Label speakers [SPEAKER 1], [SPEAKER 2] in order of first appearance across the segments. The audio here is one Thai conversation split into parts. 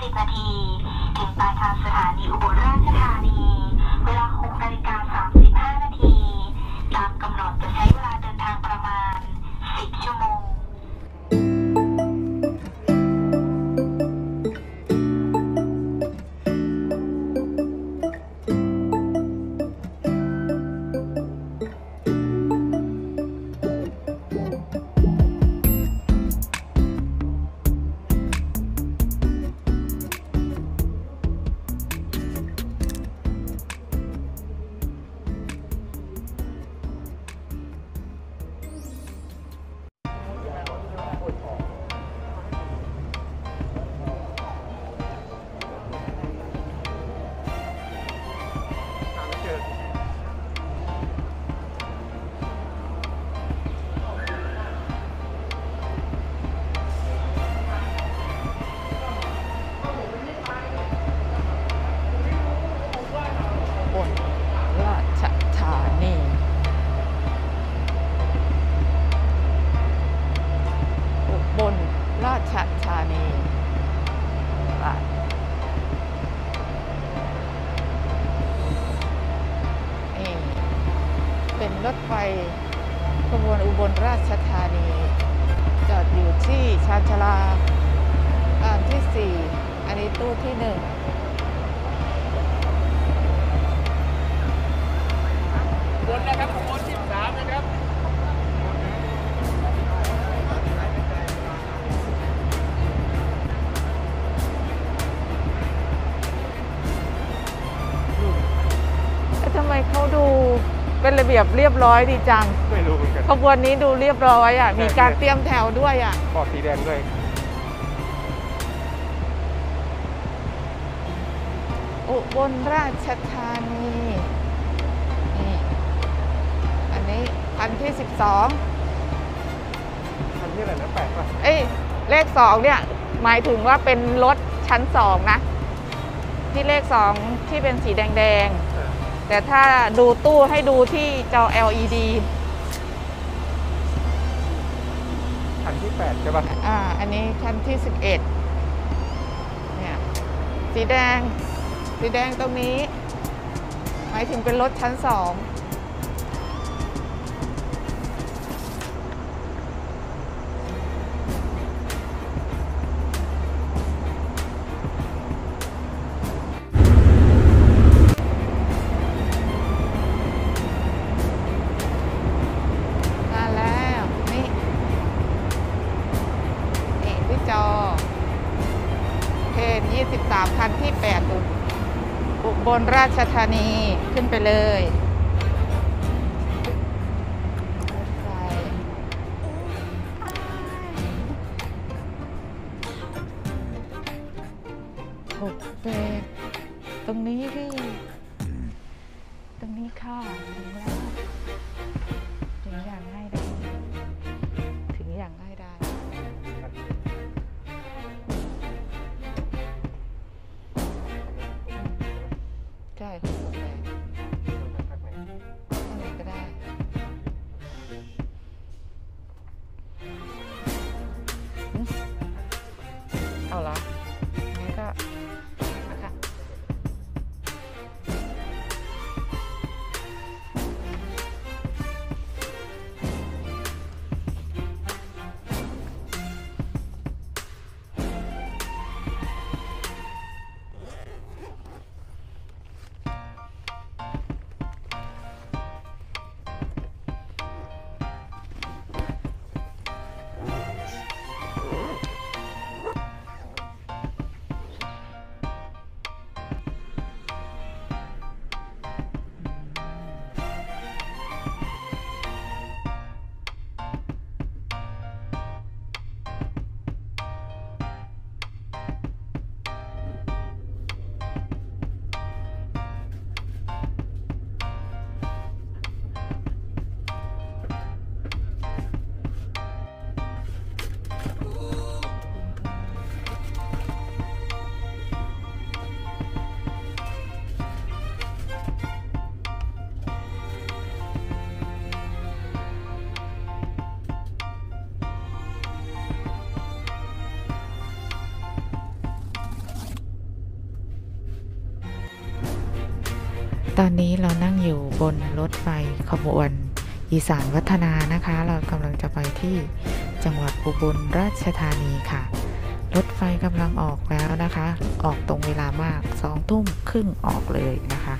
[SPEAKER 1] 30 นาทีถึงปลายทางสถานีอุบลราชธานีเวลา 6:35 นาทีตามกำหนดจะใช้เวลาเดินทางประมาณ 10 ชั่วโมง
[SPEAKER 2] ราชธานีนี่เป็นรถไฟขบวนอุบลราชธานีจอดอยู่ที่ชานชาลาที่ 4อันนี้ตู้ที่ 1
[SPEAKER 3] บนนะครับขบวน13นะครับ
[SPEAKER 2] ทำไมเขาดูเป็นระเบียบเรียบร้อยดีจัง
[SPEAKER 3] ไม่รู้เหมือนกัน
[SPEAKER 2] ขบวนนี้ดูเรียบร้อยอ่ะมีการเตรียมแถวด้วยอ่ะ
[SPEAKER 3] ขอบสีแดงด้วย
[SPEAKER 2] อุบลราชธานีนี่อันนี้คันที่ 12
[SPEAKER 3] คันที่อะไรนะ8ป่ะ
[SPEAKER 2] เลข 2เนี่ยหมายถึงว่าเป็นรถชั้น 2นะที่เลข 2ที่เป็นสีแดงแต่ถ้าดูตู้ให้ดูที่จอ LED
[SPEAKER 3] คันที่8ใช่ป่ะ
[SPEAKER 2] อันนี้คันที่ 11เนี่ยสีแดงตรงนี้หมายถึงเป็นรถชั้น 223คันที่8อุบลราชธานีขึ้นไปเลยตรงนี้พี่ตรงนี้ค่ะถึงแล้วถึงอย่างง่ายได้ใช่ก็ได้เอาเหรองั้นก็นะคะอนนี้เรานั่งอยู่บนรถไฟขบวนอีสานวัฒนานะคะ เรากำลังจะไปที่จังหวัดอุบลราชธานีค่ะรถไฟกำลังออกแล้วนะคะ ออกตรงเวลามาก2 ทุ่มครึ่งออกเลยนะคะ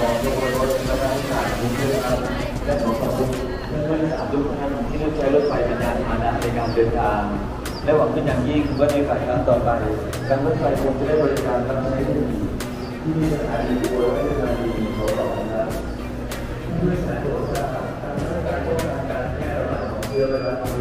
[SPEAKER 4] ของขบวนรถและการศึกษาทุกท่านและขอขอบคุณเพื่อนๆทุกท่านที่ได้ใช้รถไฟเป็นยานพาหนะในการเดินทางและหวังเป็นอย่างยิ่งว่าในโอกาสครั้งต่อไปการรถไฟคงจะได้บริการรับใช้ได้ดีที่สถานีอุบลราชธานีขอขอบคุณครับด้วยสายโทรศัพท์การป้องกันการแพร่ระบาดของเชื้อไวรัสโควิด